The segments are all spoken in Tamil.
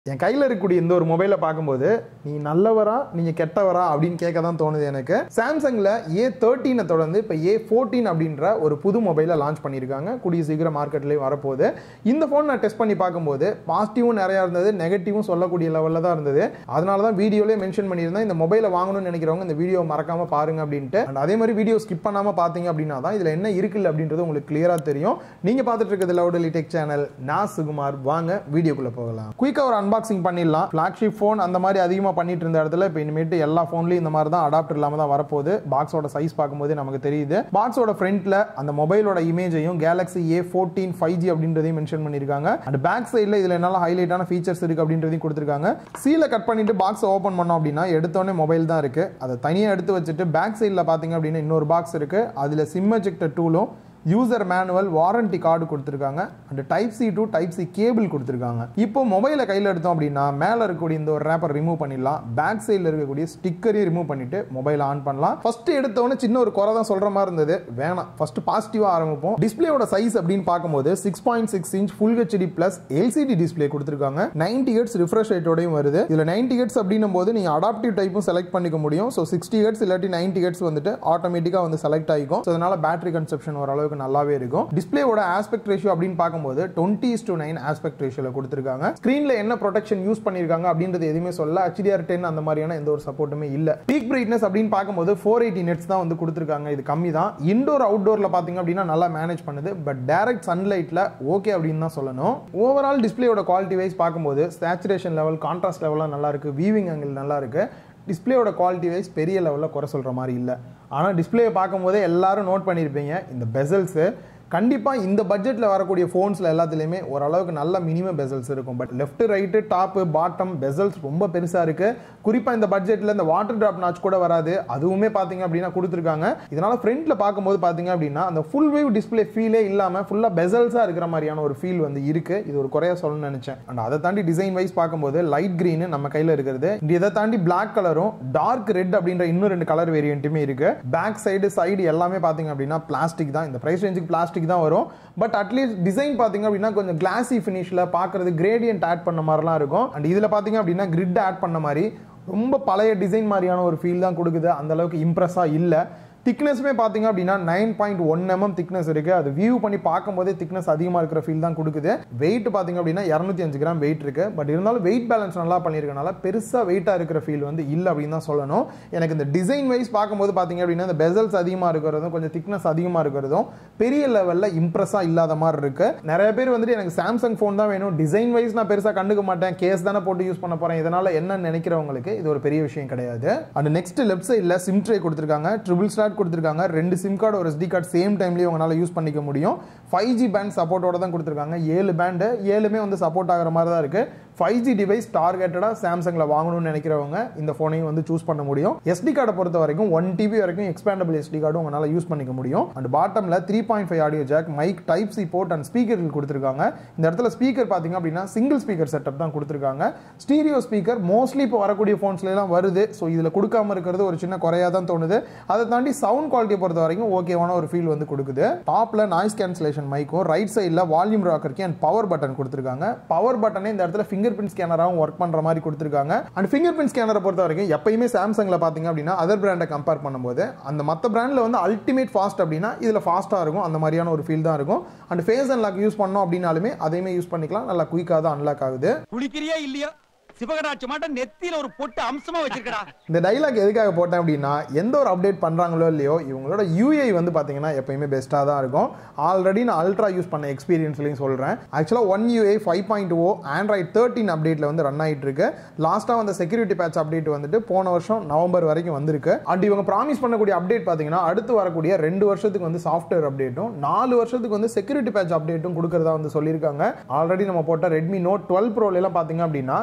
என் கையில் இருக்கக்கூடிய இந்த ஒரு மொபைலை பார்க்கும்போது நீ நல்லவரா நீங்க கெட்டவரா அப்படின்னு கேட்க தான் தோணுது எனக்கு. சாம்சங்ல A13 தொடர்ந்து இப்போ A14 அப்படின்ற ஒரு புது மொபைலை லான்ச் பண்ணியிருக்காங்க. கூடிய சீக்கிரம் மார்க்கெட்லேயும் வரப்போகுது. இந்த ஃபோன் நான் டெஸ்ட் பண்ணி பார்க்கும்போது பாசிட்டிவும் நிறையா இருந்தது, நெகட்டிவும் சொல்லக்கூடிய லெவலில் தான் இருந்தது. அதனால தான் வீடியோலேயே மென்ஷன் பண்ணியிருந்தேன், இந்த மொபைலை வாங்கணும்னு நினைக்கிறவங்க இந்த வீடியோ மறக்காம பாருங்க அப்படின்ட்டு. அண்ட் அதே மாதிரி வீடியோ ஸ்கிப் பண்ணாமல் பார்த்தீங்க அப்படின்னா தான் இதில் என்ன இருக்குல்ல அப்படின்றது உங்களுக்கு கிளியராக தெரியும். நீங்கள் பார்த்துட்டு இருக்கிறது லவுடலி டெக் சேனல். நான் சுகுமார். வாங்க வீடியோக்குள்ளே போகலாம். குயிக்காக ஒரு அன்பாக்சிங் பண்ணிடலாம். ஃபிளாக்ஷிப் ஃபோன் அந்த மாதிரி அதிகமாக பண்ணிட்டு இருந்த இடத்துல இப்போ இனிமேட்டு எல்லா ஃபோன்லையும் இந்த மாதிரி தான் அடாப்டர் இல்லாமல் தான் வரப்போகுது. பாக்ஸோட சைஸ் பார்க்கும்போது நமக்கு தெரியுது. பாக்ஸோட ஃப்ரண்ட்ல அந்த மொபைலோட இமேஜையும் Galaxy A14 5G அப்படின்றதையும் மென்ஷன் பண்ணியிருக்காங்க. அண்ட் பேக் சைடில் இதில் என்னால ஹைலைட்டான ஃபீச்சர்ஸ் இருக்கு அப்படின்றதையும் கொடுத்துருக்காங்க. சீலை கட் பண்ணிட்டு பாக்ஸை ஓப்பன் பண்ணோம் அப்படின்னா எடுத்தோடனே மொபைல் தான் இருக்கு. அதை தனியாக எடுத்து வச்சுட்டு பேக் சைடில் பார்த்தீங்க அப்படின்னா இன்னொரு பாக்ஸ் இருக்கு. அதில் சிம் எஜெக்டர் டூலும் யூசர் மேனுவல் வாரண்டி கார்டு கொடுத்துருக்காங்க. And type C to type C cable கொடுத்துருக்காங்க. இப்போ மொபைலை கையில் எடுத்தோம் அப்படின்னா மேலே இருக்கக்கூடிய இந்த ஒரு ரேப்பர் ரிமூவ் பண்ணிடலாம். பேக் சைடில் இருக்கக்கூடிய ஸ்டிக்கரையும் ரிமூவ் பண்ணிட்டு மொபைல் ஆன் பண்ணலாம். ஃபர்ஸ்ட் எடுத்தோடனே சின்ன ஒரு குறை தான் சொல்ற மாதிரி இருந்தது. வேணாம், ஃபர்ஸ்ட் பாசிட்டிவா ஆரம்பிப்போம். டிஸ்பிளேயோட சைஸ் அப்படின்னு பார்க்கும்போது 6.6 inch full HD plus LCD display கொடுத்துருக்காங்க. 90 ஹெர்ட்ஸ் ரிஃப்ரெஷ் ரேட்டோடையும் வருது. இதுல 90 ஹெர்ட்ஸ் அப்படின்னும் போது நீங்க அடாப்டிவ் டைப்பும் செலக்ட் பண்ணிக்க முடியும். ஸோ 60 ஹெர்ட்ஸ் இல்லாட்டி 90 ஹெர்ட்ஸ் வந்துட்டு ஆட்டோமேட்டிக்கா வந்து செலக்ட் ஆகிக்கும். ஸோ அதனால பேட்டரி கன்சப்ஷன் ஓரளவுக்கு நல்லாவே இருக்கும். டிஸ்பிளேயோட ஆஸ்பெக்ட் ரேஷியோ அப்படின்னு பார்க்கும்போது 20:9 ஆஸ்பெக்ட் ரேஷியோல கொடுத்திருக்காங்க. ஸ்கிரீன்ல என்ன ப்ரொடெக்ஷன் யூஸ் பண்ணிருக்காங்க அப்படின்றது எதுவுமே சொல்ல. HDR10 அந்த மாதிரியான எந்த ஒரு சப்போர்ட்டுமே இல்ல. பீக் பிரைட்னஸ் அப்படின்னு பார்க்கும்போது 480 nits தான் வந்து கொடுத்திருக்காங்க. இது கம்மி தான். இன்டோர் அவுட்டோர்ல பாத்தீங்க அப்படின்னா நல்லா மேனேஜ் பண்ணுது. பட் டைரக்ட் சன்லைட்ல ஓகே அப்படின்னு தான் சொல்லணும். ஓவரால் டிஸ்பிளேயோட குவாலிட்டி வைஸ் பார்க்கும்போது சேச்சுரேஷன் லெவல், கான்ட்ராஸ்ட் லெவல்லாம் நல்லா இருக்கு. வியூவிங் ஆங்கிள் நல்லா இருக்கு. டிஸ்பிளேயோட குவாலிட்டி வைஸ் பெரிய லெவலில் குறை சொல்கிற மாதிரி இல்லை. ஆனால் டிஸ்பிளேயை பார்க்கும்போதே எல்லாரும் நோட் பண்ணியிருப்பீங்க இந்த பெசல்ஸு. கண்டிப்பாக இந்த பட்ஜெட்டில் வரக்கூடிய ஃபோன்ஸில் எல்லாத்துலேயுமே ஓரளவுக்கு நல்ல மினிமம் பெசல்ஸ் இருக்கும். But left right top bottom bezels ரொம்ப பெருசாக இருக்குது. குறிப்பாக இந்த பட்ஜெட்டில் இந்த வாட்டர் ட்ராப் நாச் கூட வராது. அதுவுமே பார்த்தீங்க அப்படின்னா கொடுத்துருக்காங்க. இதனால் ஃப்ரண்ட்டில் பார்க்கும்போது பார்த்தீங்க அப்படின்னா அந்த ஃபுல் வேவ் டிஸ்பிளே ஃபீலே இல்லாமல் ஃபுல்லாக பெசல்ஸாக இருக்கிற மாதிரியான ஒரு ஃபீல் வந்து இருக்குது. இது ஒரு குறையாக சொல்லணும்னு நினச்சேன். அண்ட் அதை தாண்டி டிசைன் வைஸ் பார்க்கும்போது லைட் க்ரீனு நம்ம கையில் இருக்கிறது. இதை தாண்டி பிளாக் கலரும் டார்க் ரெட் அப்படின்ற இன்னும் 2 கலர் வேரியண்ட்டுமே இருக்குது. பேக் சைடு எல்லாமே பார்த்தீங்க அப்படின்னா பிளாஸ்டிக் தான். இந்த ப்ரைஸ் ரேஞ்சுக்கு பிளாஸ்டிக் தான் வரும். பட் அட்லீஸ்ட் டிசைன் பாத்தீங்க அப்படின்னா கொஞ்சம் கிளாசி ஃபினிஷ்ல பாக்குறது கிரேடியன்ட் ஆட் பண்ண மாதிரிலாம் இருக்கும். அண்ட் இதுல பாத்தீங்க அப்படின்னா கிரிட் ஆட் பண்ண மாதிரி ரொம்ப பழைய டிசைன் மாதிரியான ஒரு ஃபீல் தான் கொடுக்குது. அந்த அளவுக்கு இம்ப்ரெஸ்ஸா இல்ல. திக்னஸ்மே பார்த்தீங்க அப்படின்னா 9.1 mm திக்னஸ் இருக்கு. அது வியூ பண்ணி பார்க்கும்போதே திக்னஸ் அதிகமாக இருக்கிற ஃபீல் தான் கொடுக்குது. வெயிட் பார்த்தீங்க அப்படின்னா 205 கிராம் வெயிட் இருக்கு. பட் இருந்தாலும் வெயிட் பேலன்ஸ் நல்லா பண்ணியிருக்கனால பெருசாக வெயிட்டாக இருக்கிற ஃபீல் வந்து இல்லை அப்படின்னு தான் சொல்லணும். எனக்கு இந்த டிசைன் வைஸ் பார்க்கும்போது பார்த்தீங்க அப்படின்னா இந்த பெசல்ஸ் அதிகமாக இருக்கிறதும் கொஞ்சம் திக்னஸ் அதிகமாக இருக்கிறதும் பெரிய லெவலில் இம்ப்ரெஸ்ஸாக இல்லாத மாதிரி இருக்கு. நிறைய பேர் வந்துட்டு எனக்கு சாம்சங் ஃபோன் தான் வேணும், டிசைன் வைஸ் நான் பெருசாக கண்டுக்க மாட்டேன், கேஸ் தானே போட்டு யூஸ் பண்ண போறேன், இதனால என்ன நினைக்கிறவங்களுக்கு இது ஒரு பெரிய விஷயம் கிடையாது. அண்ட் நெக்ஸ்ட் லெஃப்ட் சைடில் சிம் ட்ரே கொடுத்துருக்காங்க. ட்ரிபிள் ஸ்லாட் கொடுத்திருக்காங்க. 2 சிம் கார்டு ஒரு SD கார்டு சேம் டைம்லயே உங்களால யூஸ் பண்ணிக்க முடியும். 5G பேண்ட் சப்போர்ட்டோட தான் கொடுத்திருக்காங்க. 7 பேண்ட் 7மே வந்து சப்போர்ட் ஆகிற மாதிரி தான் இருக்கு. 5G டிவைஸ் டார்கெட்டடா சாம்சங்ல வாங்கணும்னு நினைக்கிறவங்க இந்த போனையும் வந்து சூஸ் பண்ண முடியும். SD கார்டை பொறுத்த வரைக்கும் 1 TB வரைக்கும் எக்ஸ்பேண்டபிள் SD கார்டு உங்களால யூஸ் பண்ணிக்க முடியும். அண்ட் பாட்டம்ல 3.5 audio jack, mic, type C port and ஸ்பீக்கர்கள் கொடுத்திருக்காங்க. இந்த இடத்துல ஸ்பீக்கர் பாத்தீங்க அப்படின்னா சிங்கிள் ஸ்பீக்கர் செட்டப் தான் கொடுத்திருக்காங்க. ஸ்டீரியோ ஸ்பீக்கர் மோஸ்ட்லி இப்போ வரக்கூடிய போன்ஸ்ல எல்லாம் வருது. ஸோ இதுல கொடுக்காம இருக்கிறது ஒரு சின்ன குறையா தான் தோணுது. அதை தாண்டி சவுண்ட் குவாலிட்டி பொறுத்த வரைக்கும் ஓகேவான ஒரு ஃபீல் வந்து கொடுக்குது. டாப்ல நாய்ஸ் கேன்சலேஷன் மைக்கும், ரைட் சைடில் volume rocker key and power button கொடுத்திருக்காங்க. பவர் பட்டனே இந்த இடத்துல ஃபிங்கர் பிரிண்ட் ஸ்கேனராகவும் ஒர்க் பண்ற மாதிரி கொடுத்திருக்காங்க. அண்ட் ஃபிங்கர் பிரிண்ட் ஸ்கேனரை பொறுத்த வரைக்கும் எப்பயுமே சாம்சங்ல பாத்தீங்க அப்படின்னா அதர் பிராண்டை கம்பேர் பண்ணும்போது அந்த மற்ற பிராண்ட்ல வந்து அல்டிமேட் ஃபாஸ்ட் அப்படின்னா இதுல ஃபாஸ்டா இருக்கும். அந்த மாதிரியான ஒரு ஃபீல் தான் இருக்கும். அண்ட் ஃபேஸ் அன்லாக் யூஸ் பண்ணோம் அப்படின்னாலுமே அதையுமே யூஸ் பண்ணிக்கலாம். நல்லா குயிக்காக தான் அன்லாக் ஆகுது. குளிக்கிறியா இல்லையா? சிவகராட்சி மாட்டம் நெத்தியில ஒரு பொட்டு அம்சமா வச்சிருக்கடா. இந்த டைலாக் எதுக்காக போட்டேன் அப்படின்னா எந்த ஒரு அப்டேட் பண்றாங்களோ இல்லையோ இவங்களோட UI வந்து பாத்தீங்கன்னா எப்பயுமே பெஸ்டா தான் இருக்கும். ஆல்ரெடி நான் அல்ட்ரா யூஸ் பண்ண எக்ஸ்பீரியன்ஸ்லையும் சொல்றேன். ஆக்சுவலா One UI 5.0 Android 13 அப்டேட்ல வந்து ரன் ஆயிட்டு இருக்கு. லாஸ்டா வந்த செக்யூரிட்டி பேட்ச் அப்டேட் வந்துட்டு போன வருஷம் நவம்பர் வரைக்கும் வந்திருக்கு. அண்ட் இவங்க ப்ராமிஸ் பண்ணக்கூடிய அப்டேட் பாத்தீங்கன்னா அடுத்து வரக்கூடிய 2 வருஷத்துக்கு வந்து சாஃப்ட்வேர் அப்டேட்டும் 4 வருஷத்துக்கு வந்து செக்யூரிட்டி பேட்ச் அப்டேட்டும் கொடுக்கறதா வந்து சொல்லியிருக்காங்க. ஆல்ரெடி நம்ம போட்ட Redmi Note 12 Pro எல்லாம் பாத்தீங்க அப்படின்னா அவங்க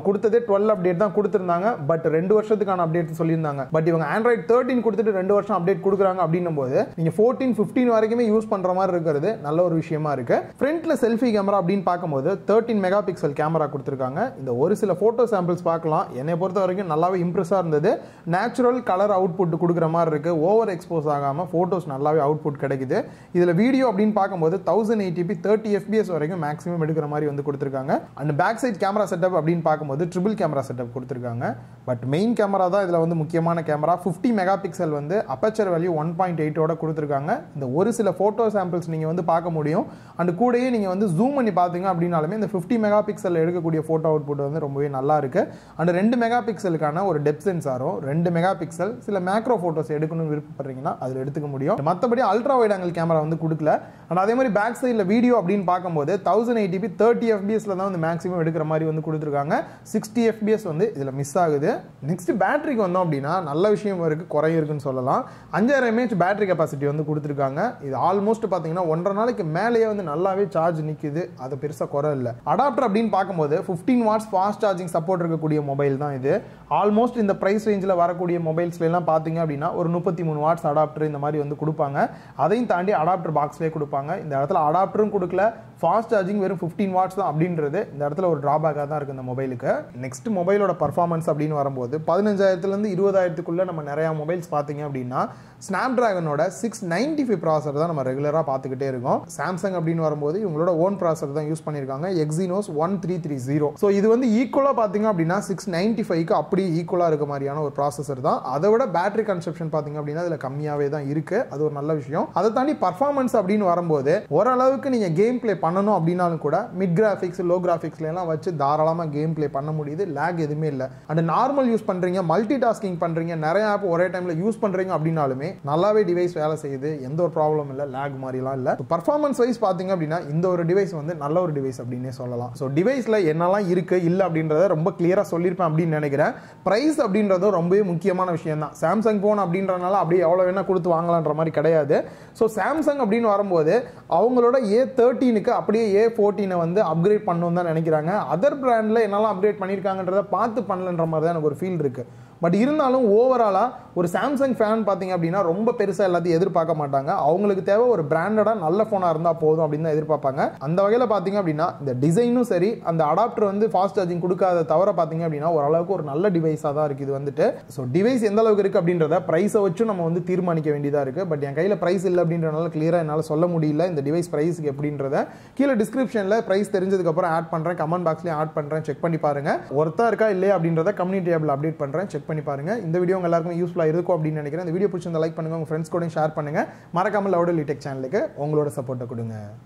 அவங்க கொடுத்ததே 12 அப்டேட் தான் கொடுத்திருந்தாங்க. பட் 2 வருஷத்துக்கான அப்டேட் சொல்லியிருந்தாங்க. பட் இவங்க Android 13 கொடுத்துட்டு 2 வருஷம் அப்டேட் கொடுக்குறாங்க அப்படின்னும் போது நீங்க 14 15 வரைக்குமே யூஸ் பண்ற மாதிரி இருக்கிறது நல்ல ஒரு விஷயமா இருக்கு. ஃப்ரண்ட்ல செல்ஃபி கேமரா அப்படின்னு பார்க்கும்போது 13 மெகா பிக்சல் கேமரா கொடுத்திருக்காங்க. இந்த ஒரு சில போட்டோ சாம்பிள்ஸ் பார்க்கலாம். என்னை பொறுத்த வரைக்கும் நல்லாவே இம்ப்ரெஸ்ஸா இருந்தது. நேச்சுரல் கலர் அவுட்புட் கொடுக்குற மாதிரி இருக்கு. ஓவர் எக்ஸ்போஸ் ஆகாம போட்டோஸ் நல்லாவே அவுட்புட் கிடைக்குது. இதுல வீடியோ அப்படின்னு பார்க்கும்போது 1080p 30 fps வரைக்கும் மேக்ஸிமம் எடுக்கிற மாதிரி வந்து கொடுத்திருக்காங்க. And back side camera setup அப்படின்னு பார்க்கும்போது ட்ரிபிள் கேமரா செட்டப் கொடுத்திருக்காங்க. பட் மெயின் கேமரா தான் இதுல வந்து முக்கியமான கேமரா. 50 மெகா பிக்சல் வந்து அப்பச்சர் வேல்யூ 1.8 ஓட கொடுத்திருக்காங்க. இந்த ஒரு சில போட்டோ சாம்பிள்ஸ் நீங்க வந்து பார்க்க முடியும். அண்ட் கூடயே நீங்க வந்து ஜூம் பண்ணி பாத்தீங்க அப்படினாலுமே இந்த 50 மெகா பிக்சல் எடுக்கக்கூடிய போட்டோ அவுட்புட் வந்து ரொம்பவே நல்லா இருக்கு. அண்ட் 2 மெகா பிக்சலுக்கான ஒரு டெப்த் சென்சாரும் 2 மெகா பிக்சல் சில மேக்ரோ போட்டோஸ் எடுக்கணும்னு விருப்பப்படுறீங்கன்னா அதுல எடுத்துக்க முடியும். மற்றபடி அல்ட்ரா வைட் ஆங்கிள் கேமரா வந்து கொடுக்கல. அண்ட் அதே மாதிரி பேக் சைடில் வீடியோ அப்படின்னு பார்க்கும்போது 1080p 30 fps தான் வந்து மேக்ஸிமம் எடுக்கிற மாதிரி வந்து கொடுத்துருக்காங்க. 60 fps வந்து இதுல மிஸ் ஆகுது. நெக்ஸ்ட் பேட்டரிக்கு வந்தோம் அப்படின்னா நல்ல விஷயம் இருக்கு, குறை இருக்குன்னு சொல்லலாம். 5000 mAh பேட்டரி கெபாசிட்டி வந்து கொடுத்துருக்காங்க. இது ஆல்மோஸ்ட் பார்த்தீங்கன்னா 1.5 நாளைக்கு மேலேயே வந்து நல்லாவே சார்ஜ் நிற்குது. அது பெருசாக குறை இல்லை. அடாப்டர் அப்படின்னு பார்க்கும்போது 15 வாட்ஸ் ஃபாஸ்ட் சார்ஜிங் சப்போர்ட் இருக்கக்கூடிய மொபைல் தான் இது. ஆல்மோஸ்ட் இந்த பிரைஸ் ரேஞ்சில் வரக்கூடிய மொபைல்ஸ்ல எல்லாம் பார்த்தீங்க அப்படின்னா ஒரு 33 வாட்ஸ் அடாப்டர் இந்த மாதிரி வந்து கொடுப்பாங்க. அதையும் தாண்டி அடாப்டர் பாக்ஸ்லேயே கொடுப்பாங்க. இந்த இடத்துல அடாப்டரும் கொடுக்கல, ஃபாஸ்ட் சார்ஜிங் வெறும் 15 வாட்ஸ் தான் அப்படின்றது இந்த இடத்துல ஒரு டிராபேக்காக தான் இருக்கு இந்த மொபைலுக்கு. நெக்ஸ்ட் மொபைலோட பர்ஃபார்மன்ஸ் அப்படின்னு வரும்போது 15,000 20,000 நம்ம நிறைய மொபைல்ஸ் பார்த்தீங்க அப்படின்னா ஸ்னாப்டிராகனோட 695 ப்ராசர் தான் நம்ம ரெகுலராக பார்த்துக்கிட்டே இருக்கோம். சாம்சங் அப்படின்னு வரும்போது இவங்களோட ஓன் ப்ராசர் தான் யூஸ் பண்ணியிருக்காங்க, எக்ஸினோஸ் 1330. ஸோ இது வந்து ஈக்குவலாக பார்த்தீங்க அப்படின்னா 695க்கு அப்படி ஈக்குவலாக இருக்க மாதிரியான ஒரு ப்ராசஸர் தான். அதை விட பேட்டரி கன்சப்ஷன் பார்த்தீங்க அப்படின்னா இதில் கம்மியாகவே தான் இருக்கு. அது ஒரு நல்ல விஷயம். அதை தாண்டி பர்ஃபார்மன்ஸ் அப்படின்னு வரும்போது ஓரளவுக்கு நீங்கள் கேம் பிளே பண்ணணும் அப்படின்னாலும் கூட மிட் கிராஃபிக்ஸ் லோ கிராஃபிக்ஸ்ல எல்லாம் வச்சு தாராளமாக கேம் பிளே பண்ண முடியுது. லேக் எதுவுமே இல்லை. அண்ட் நார்மல் யூஸ் பண்ணுறீங்க, மல்டி டாஸ்கிங் பண்ணுறீங்க, நிறைய ஆப் ஒரே டைமில் யூஸ் பண்ணுறீங்க அப்படின்னாலுமே நல்லாவே டிவைஸ் வேலை செய்யுது. எந்த ஒரு ப்ராப்ளம் இல்லை, லேக் மாதிரிலாம் இல்லை. பர்ஃபார்மன்ஸ் வைஸ் பார்த்தீங்க அப்படின்னா இந்த ஒரு டிவைஸ் வந்து நல்ல ஒரு டிவைஸ் அப்படின்னே சொல்லலாம். ஸோ டிவைஸில் என்னெல்லாம் இருக்கு இல்லை அப்படின்றத ரொம்ப கிளியராக சொல்லியிருப்பேன் அப்படின்னு நினைக்கிறேன். ப்ரைஸ் அப்படின்றதும் ரொம்பவே முக்கியமான விஷயம் தான். சாம்சங் போன் அப்படின்றனால அப்படியே எவ்வளோ வேணா கொடுத்து வாங்கலான்ற மாதிரி கிடையாது. ஸோ சாம்சங் அப்படின்னு வரும்போது அவங்களோட A13க்கு அப்படியே A14 வந்து அப்கிரேட் பண்ணணும் தான் நினைக்கிறாங்க. அதர் பிராண்டில் என்னெல்லாம் அப்கிரேட் பண்ணியிருக்காங்கன்றத பார்த்து பண்ணலன்ற மாதிரி தான் எனக்கு ஒரு ஃபீல் இருக்கு. பட் இருந்தாலும் ஓவராலா ஒரு சாம்சங் ஃபேன் பார்த்தீங்க அப்படின்னா ரொம்ப பெருசாக எல்லாத்தையும் எதிர்பார்க்க மாட்டாங்க. அவங்களுக்கு தேவை ஒரு பிராண்டடாக நல்ல ஃபோனாக இருந்தால் போதும் அப்படின்னு தான் எதிர்பார்ப்பாங்க. அந்த வகையில் பார்த்தீங்க அப்படின்னா இந்த டிசைனும் சரி, அந்த அடாப்டர் வந்து ஃபாஸ்ட் சார்ஜிங் கொடுக்காத தவிர பார்த்தீங்க அப்படின்னா ஓரளவுக்கு ஒரு நல்ல டிவைஸாக தான் இருக்குது இது வந்துட்டு. ஸோ டிவைஸ் எந்த அளவுக்கு இருக்குது அப்படின்றத ப்ரைஸை வச்சு நம்ம வந்து தீர்மானிக்க வேண்டியதாக இருக்குது. பட் என் கையில் ப்ரைஸ் இல்லை அப்படின்றனால கிளியராக என்னால் சொல்ல முடியல இந்த டிவைஸ் ப்ரைஸுக்கு எப்படின்றத. கீழே டிஸ்கிரிப்ஷனில் ப்ரைஸ் தெரிஞ்சதுக்கப்புறம் ஆட் பண்ணுறேன், கமெண்ட் பாக்ஸ்லேயும் ஆட் பண்ணுறேன், செக் பண்ணி பாருங்க. ஒருத்தா இருக்கா இல்லையா அப்படின்றத கம்யூனிட்டி டேபிள் அப்டேட் பண்ணுறேன், செக் பண்ணி பாருங்க. இந்த வீடியோ உங்க எல்லாருக்கும் யூஸ்ஃபுல்லா இருக்கும் அப்படின்னு நினைக்கிறேன். இந்த வீடியோ பிடிச்சிருந்தா லைக் பண்ணுங்க, உங்க ஃப்ரெண்ட்ஸ் கூட ஷேர் பண்ணுங்க. மறக்காம லவுட் டெக் சேனலுக்கு உங்களோட சப்போர்ட்டை கொடுங்க.